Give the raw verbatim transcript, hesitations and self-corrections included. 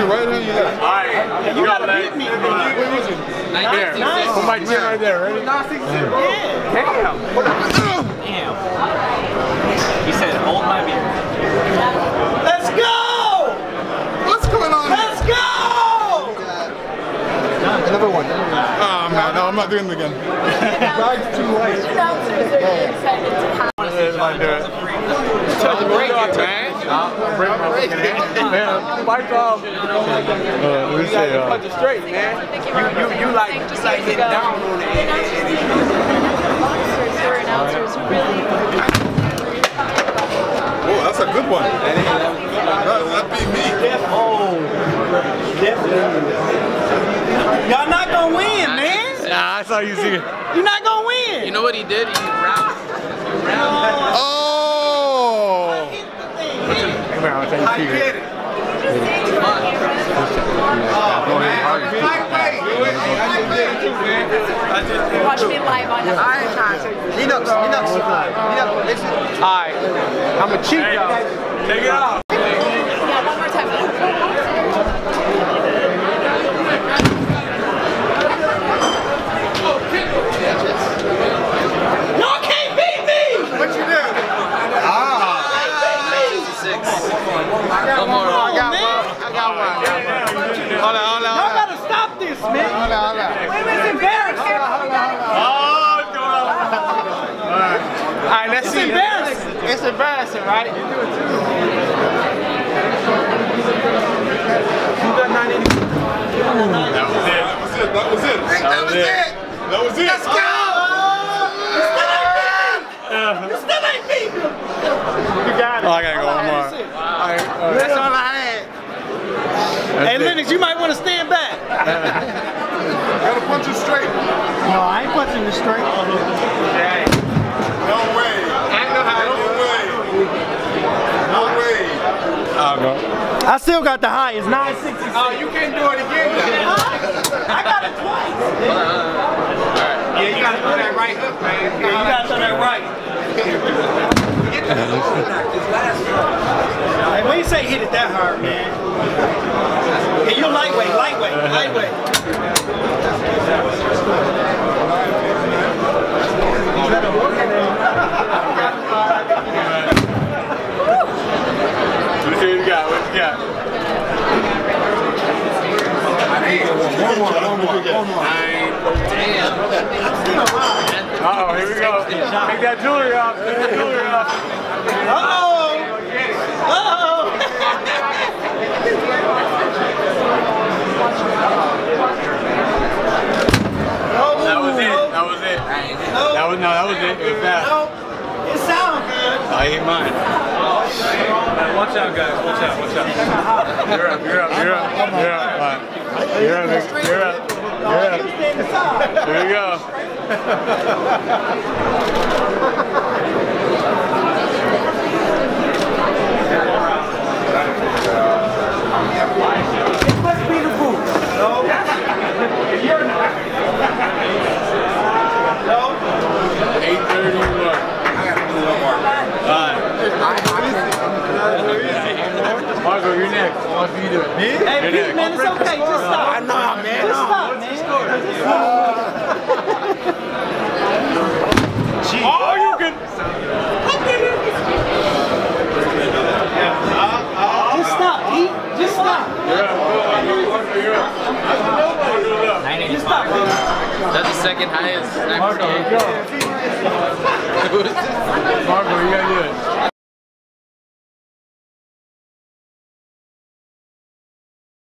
your right hand, you left. All right, you got to let me. Here, put my chin right there, ready? Yeah. Damn. Damn. He said, hold my beer. Let's go! What's going on? Let's go! Another one. Oh man, no, I'm not doing it again. Bag's too light. Announcers are really excited to have Like that. Touch a break, man. Break my fucking hand. Man, fight off. Uh, we say, uh, punch it straight, man. Mickey You, Rourke you, you like, just you like years getting ago. down on The it. announcers, boxers who are announcers who really. Oh, that's a good one. That, that beat me. Oh. Y'all not gonna win, man. Nah, I saw you see it. You're not gonna win. You know what he did? He round. Oh! Come here, I'll tell you secret. Watch me live on the Lennox, Lennox. Alright, I'm a cheat though. Take it off. Yeah, one more time. Y'all can't beat me! What you do? Ah! One more. I got one. I got one. Hold on, hold on. Y'all gotta stop this, man. Hold on, hold on. It's embarrassing. Oh, it's going on. Alright. Alright, let's It's see. embarrassing. It's embarrassing, right? You do it too. You got ninety. That was it. That was it. That was it. That was it. That was it. Let's go! You still ain't beat me. You got it. Oh, I gotta go one more. Alright, uh, That's all I had. Hey, Lennox, you might want to stand back. Gotta punch it straight. No, I ain't punching you straight. No way. I know how to No do way. No way. I'll go. I still got the highest, nine sixty. Oh, you can't do it again. I got it twice. Yeah, you gotta throw that right hook, man. Yeah, you gotta throw that right. Hey, when you say hit it that hard, man. Hey, you lightweight, lightweight, lightweight. What you got? What you got? One more, one more, one more. Damn. Uh oh, here we go. Take that jewelry off. Take that jewelry off. Uh-oh. Uh-oh. That was it. That was it. That was no. That was it. It was fast. No, it sounds good. I ain't mine. Watch out, guys. Watch out. Watch out. You're up. You're up. You're up. You're up. All right. You're up. You're up. You're up. Here we go. It must be the boot. No. You're not. No. eight thirty-one. Alright. Marco, you're next. What do you do? Me? Hey, You're Pete, next. man, it's okay. Just stop. I know, man. Just stop, man. Oh, you can. Just stop, Pete. Just stop. You're up. You're up. Just stop, Pete. That's the second highest. Marco, go. Marco, you gotta do it.